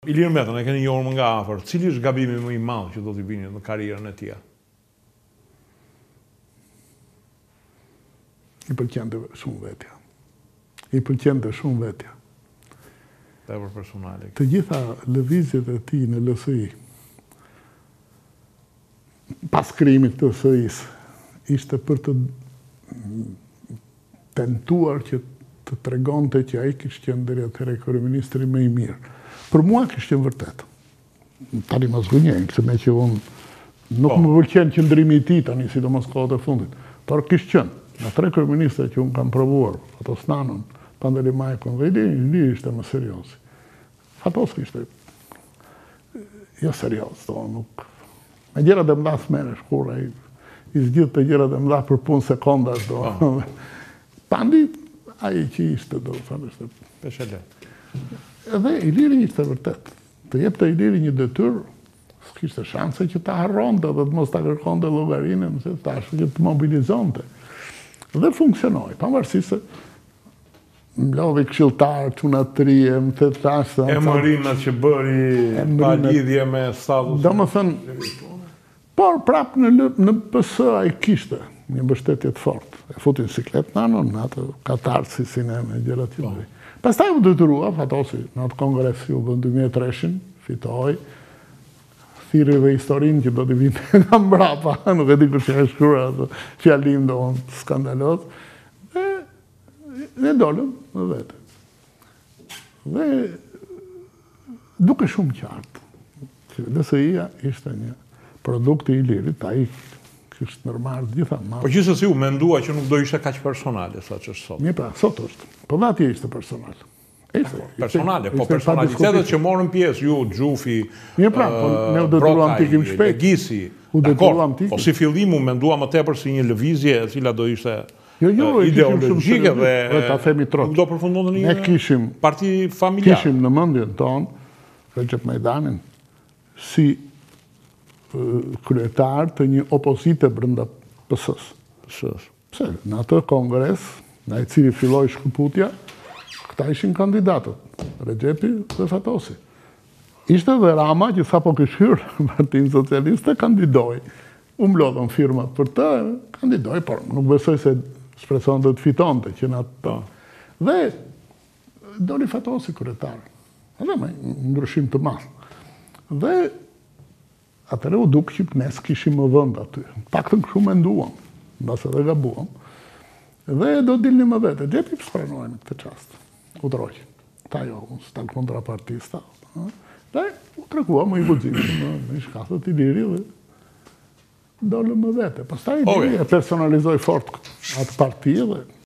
Ilir Metën, e keni njohur më nga afër. Cili është gabimi më i madh që do t'i bini në karrierën e tij? I pëlqente shumë vetja. I pëlqente shumë vetja. Tepër personale. Të gjitha lëvizjet e tij në LSI, pas krijimit të LSI-s, ishte për të tentuar që të tregonte që ai kishte qenë deri atëherë kryeministri më i mirë. Për mua kishte qenë vërtet. Tani mos gënjej, se me që unë nuk më pëlqen qëndrimi i tij tani, sidomos kohët e fundit. Por kishte qenë. Në 3 kryeministra që unë kam provuar, Fatos Nanon, Pandeli Majkun dhe Ili ishte më serioz. Fatos ishte jo serioz, nuk. Me gjërat e mëdha s'merresh kur ai i zgjidh të gjërat e mëdha për punë sekondash do. Pandi ai që ishte do thonë ishte peshele. Edhe Iliri ishte vërtet. Të jepte Iliri një detyrë, s'kishte shanse që ta harronte dhe të mos ta kërkonte llogarinë, se tash që të mobilizonte. Dhe funksionoi, pavarësisht se mblodhi këshilltar, çuna të ri, më the tash se Emërina që bëri pa lidhje me status. Domethënë, por prap në PS ai kishte një mbështetje të fortë. E futi në siklet Nanon, në atë katarsisin e gjërat që bëri. Pastaj u detyrua Fatosi në atë kongres që u bën 2003-shin, fitoi, thirrë dhe historinë që do t'i vinte nga mbrapa, nuk e di kush e shkruar atë fjalim do skandaloz, dhe dolëm në vete. Dhe duke shumë qartë, që LSI-ja ishte një produkt i Ilirit, ai kishte ndërmarrë gjitha ma. Po gjithsesi u mendua që nuk do ishte kaq personale sa që është sot. Mirë pra, sot është. Po dhe atje ishte personal. Personale, po personalitetet që morën pjesë, ju, Xhufi, mirë pra, po ne u detyruam të ikim shpejt. Legisi, po si fillim u mendua më tepër si një lëvizje e cila do ishte ideologjike dhe ta themi trot. Do përfundonte në një parti familjar. Kishim në mendjen tonë Recep Majdanin si kryetar të një opozite brenda PS-s. Pse? Në atë kongres, në i cili filloi shkëputja, këta ishin kandidatët, Recepi dhe Fatosi. Ishte dhe Rama që sapo kishte hyrë Partinë Socialiste kandidoi. U mblodhën firmat për të, kandidoi, por nuk besoj se shpresonte të fitonte që në atë. Dhe doli Fatosi kryetar. Edhe me ndryshim të madh. Dhe atëre u duk që ne s'kishim më vënd aty. Paktën kështu menduam, mbas edhe gabuam. Dhe do dilni më vete. Xhepi pranoi në këtë çast. U droqë. Ta jo, sta kontrapartista. Dhe u tregua më i guximshëm në shkatët i Iliri dhe dolëm më vete. Pastaj Iliri e personalizoi fort atë parti dhe